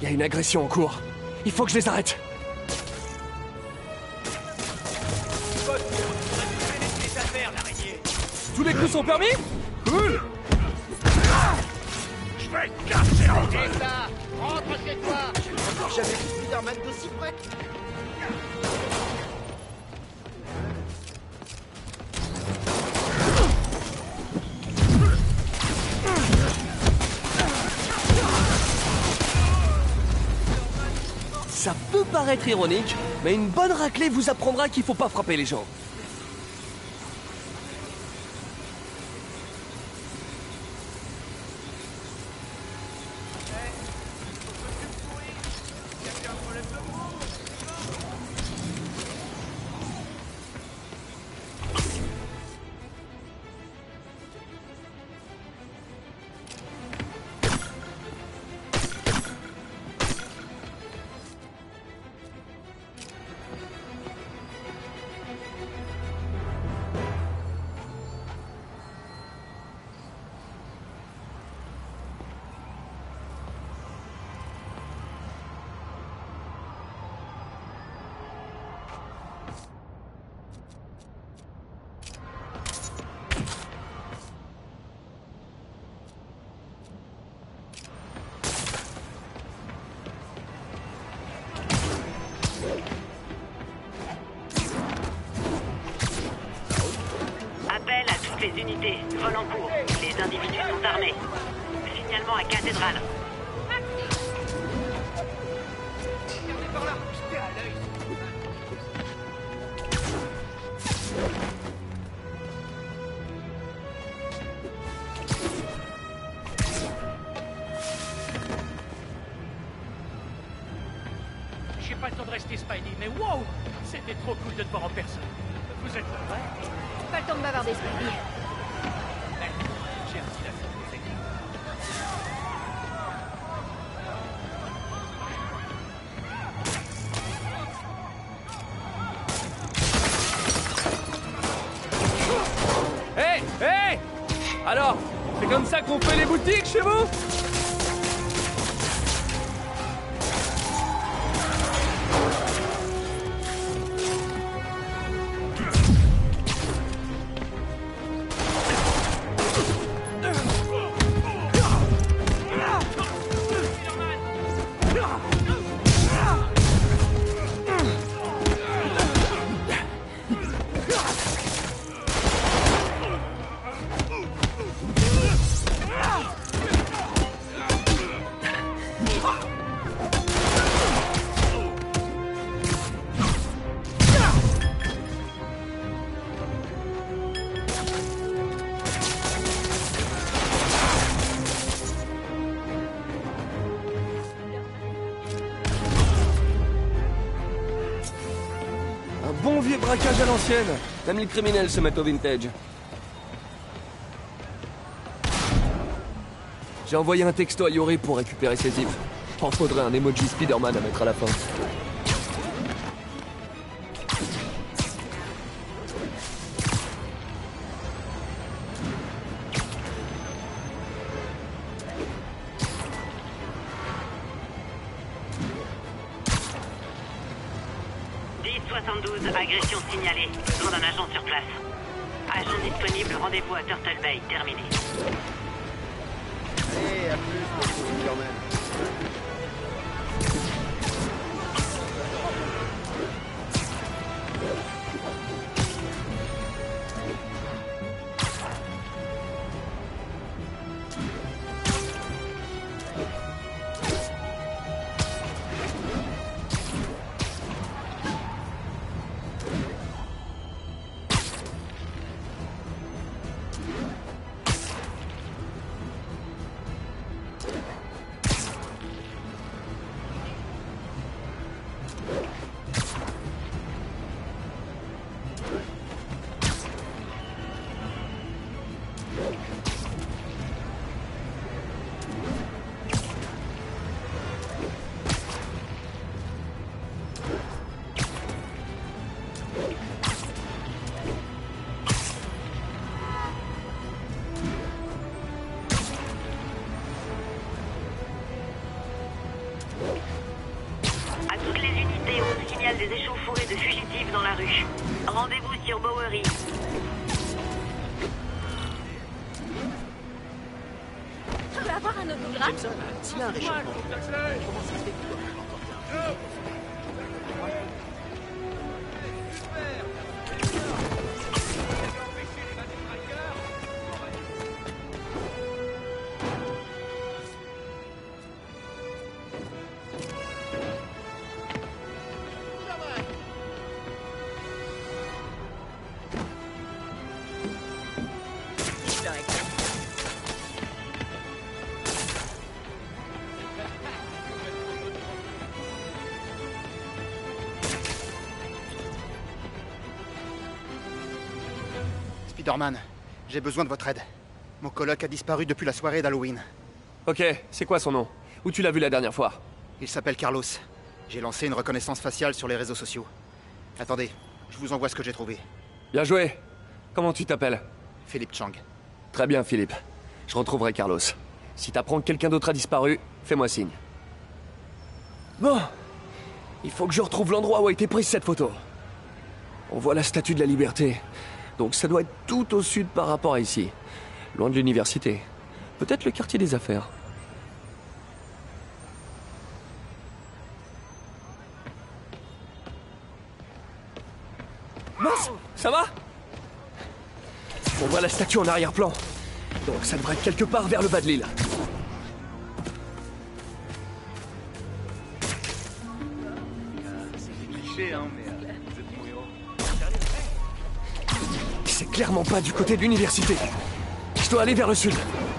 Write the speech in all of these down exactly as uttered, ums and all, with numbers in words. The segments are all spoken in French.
y a une agression en cours. Il faut que je les arrête. Tous les coups sont permis? Cool. Je vais te casser en deux. Et ça, rentre chez toi. J'ai encore jamais vu Spider-Man d'aussi près. Ça peut paraître ironique, mais une bonne raclée vous apprendra qu'il faut pas frapper les gens. Appel à toutes les unités. Vol en cours. Les individus sont armés. Signalement à cathédrale. J'ai pas le temps de rester Spidey, mais wow! C'était trop cool de te voir en personne. Vous êtes là, ouais? Pas le temps de bavarder, Spidey. Merde, j'ai un petit affaire de fait. Hé, hé! Alors, c'est comme ça qu'on fait les boutiques chez vous? Bon vieux braquage à l'ancienne. Même les criminels se mettent au vintage. J'ai envoyé un texto à Yuri pour récupérer ses ifs. En faudrait un emoji Spider-Man à mettre à la fin. dix soixante-douze, agression signalée. Besoin d'un agent sur place. Agent disponible, rendez-vous à Turtle Bay. Terminé. Allez, à plus, mon Spider-Man. des échauffourées de fugitifs dans la rue. Rendez-vous sur Bowery. Je peux avoir un autographe? Jameson, s'il y a un réchauffement, comment ça se fait qu'il doit en emporter Spider-Man, j'ai besoin de votre aide. Mon coloc a disparu depuis la soirée d'Halloween. Ok, c'est quoi son nom? Où tu l'as vu la dernière fois? Il s'appelle Carlos. J'ai lancé une reconnaissance faciale sur les réseaux sociaux. Attendez, je vous envoie ce que j'ai trouvé. Bien joué. Comment tu t'appelles? Philippe Chang. Très bien, Philippe. Je retrouverai Carlos. Si t'apprends que quelqu'un d'autre a disparu, fais-moi signe. Bon. Il faut que je retrouve l'endroit où a été prise cette photo. On voit la Statue de la Liberté. Donc ça doit être tout au sud par rapport à ici. Loin de l'université. Peut-être le quartier des affaires. Mince! Ça va? On voit la statue en arrière-plan. Donc ça devrait être quelque part vers le bas de l'île. C'est clairement pas du côté de l'université. Je dois aller vers le sud.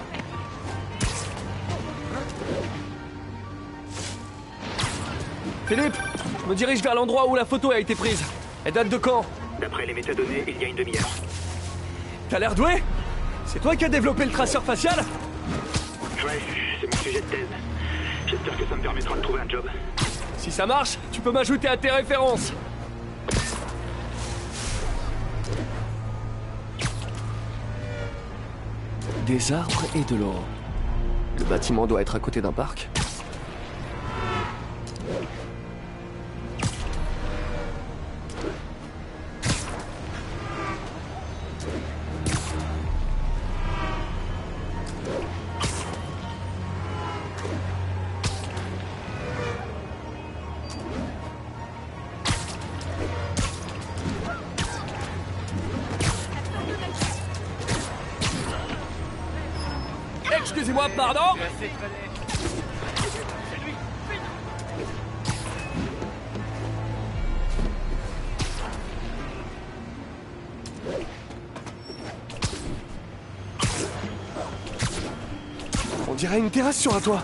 Philippe, je me dirige vers l'endroit où la photo a été prise. Elle date de quand? D'après les métadonnées, il y a une demi-heure. T'as l'air doué? C'est toi qui as développé le traceur facial? Ouais, c'est mon sujet de thèse. J'espère que ça me permettra de trouver un job. Si ça marche, tu peux m'ajouter à tes références. Des arbres et de l'eau. Le bâtiment doit être à côté d'un parc. Excusez-moi, pardon? On dirait une terrasse sur un toit.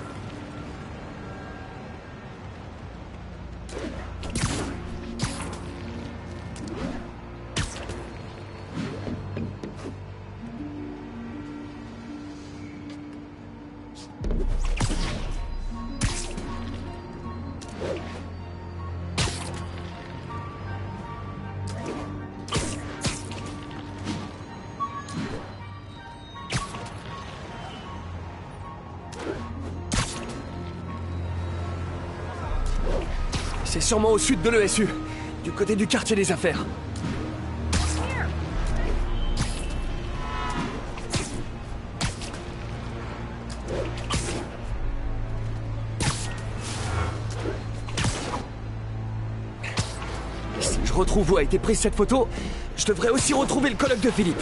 C'est sûrement au sud de l'E S U, du côté du quartier des affaires. Si je retrouve où a été prise cette photo, je devrais aussi retrouver le colloque de Philippe.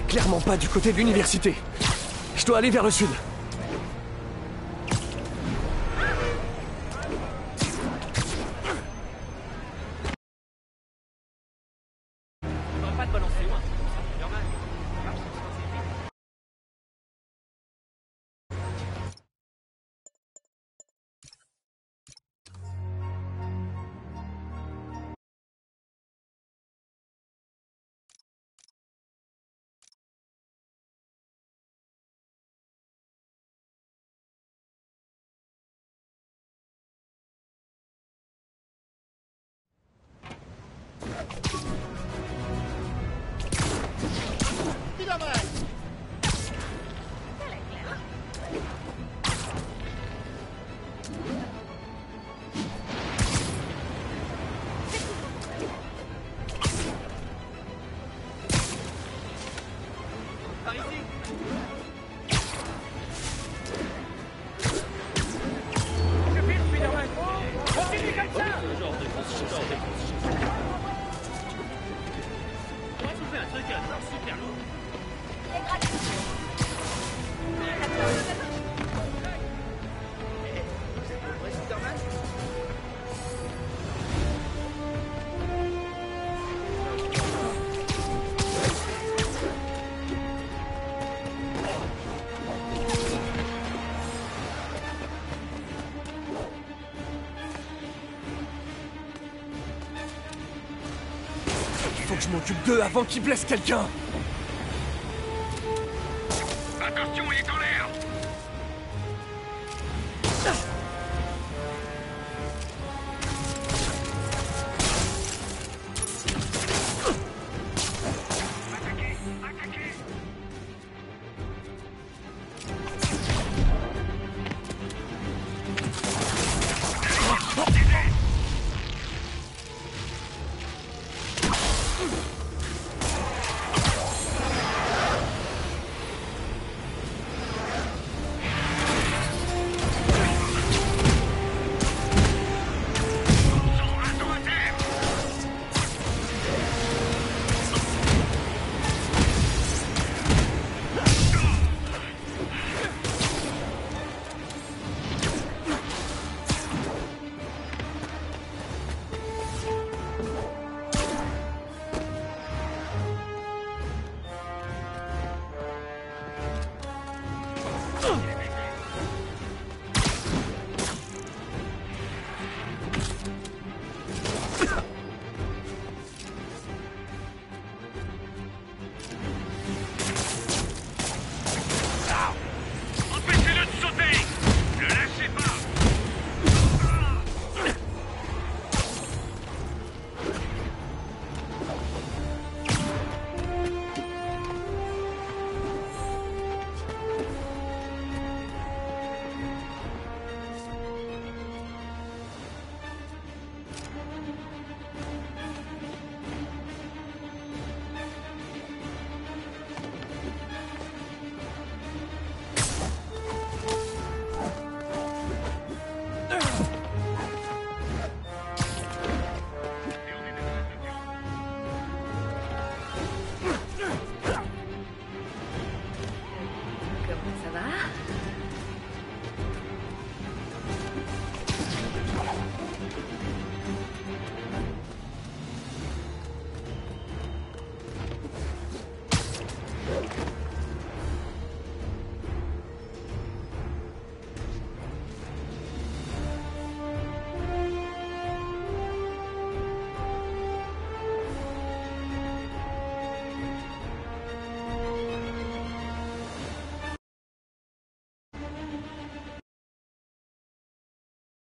clairement pas du côté de l'université. Je dois aller vers le sud. Faut que je m'occupe d'eux avant qu'ils blessent quelqu'un.